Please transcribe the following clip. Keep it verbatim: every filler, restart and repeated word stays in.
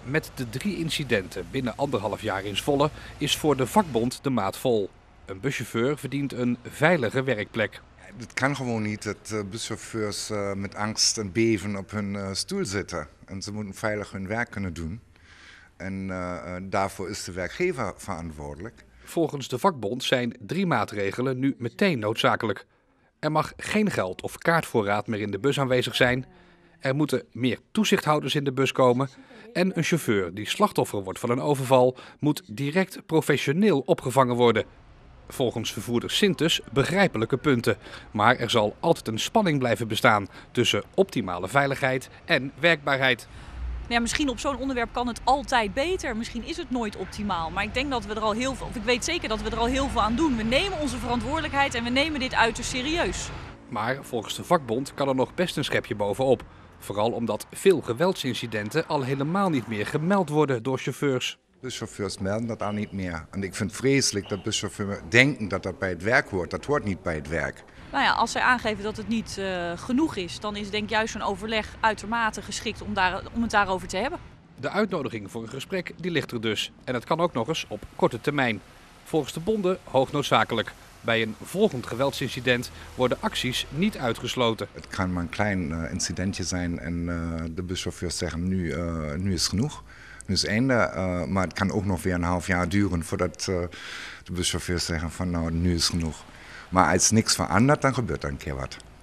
Met de drie incidenten binnen anderhalf jaar in Zwolle is voor de vakbond de maat vol. Een buschauffeur verdient een veilige werkplek. Het kan gewoon niet dat uh, buschauffeurs uh, met angst en beven op hun uh, stoel zitten. En ze moeten veilig hun werk kunnen doen. En uh, daarvoor is de werkgever verantwoordelijk. Volgens de vakbond zijn drie maatregelen nu meteen noodzakelijk. Er mag geen geld of kaartvoorraad meer in de bus aanwezig zijn. Er moeten meer toezichthouders in de bus komen. En een chauffeur die slachtoffer wordt van een overval moet direct professioneel opgevangen worden. Volgens vervoerder Sintes begrijpelijke punten. Maar er zal altijd een spanning blijven bestaan tussen optimale veiligheid en werkbaarheid. Ja, misschien op zo'n onderwerp kan het altijd beter. Misschien is het nooit optimaal. Maar ik denk dat we er al heel veel, of ik weet zeker dat we er al heel veel aan doen. We nemen onze verantwoordelijkheid en we nemen dit uiterst serieus. Maar volgens de vakbond kan er nog best een schepje bovenop. Vooral omdat veel geweldsincidenten al helemaal niet meer gemeld worden door chauffeurs. Buschauffeurs melden dat al niet meer. En ik vind het vreselijk dat buschauffeurs denken dat dat bij het werk hoort. Dat hoort niet bij het werk. Nou ja, als zij aangeven dat het niet uh, genoeg is, dan is denk ik juist zo'n overleg uitermate geschikt om, daar, om het daarover te hebben. De uitnodiging voor een gesprek die ligt er dus. En het kan ook nog eens op korte termijn. Volgens de bonden hoog noodzakelijk. Bij een volgend geweldsincident worden acties niet uitgesloten. Het kan maar een klein uh, incidentje zijn en uh, de buschauffeurs zeggen nu, uh, nu is het genoeg. Nu is het einde, uh, maar het kan ook nog weer een half jaar duren voordat uh, de buschauffeurs zeggen van nou nu is het genoeg. Maar als niks verandert, dan gebeurt er een keer wat.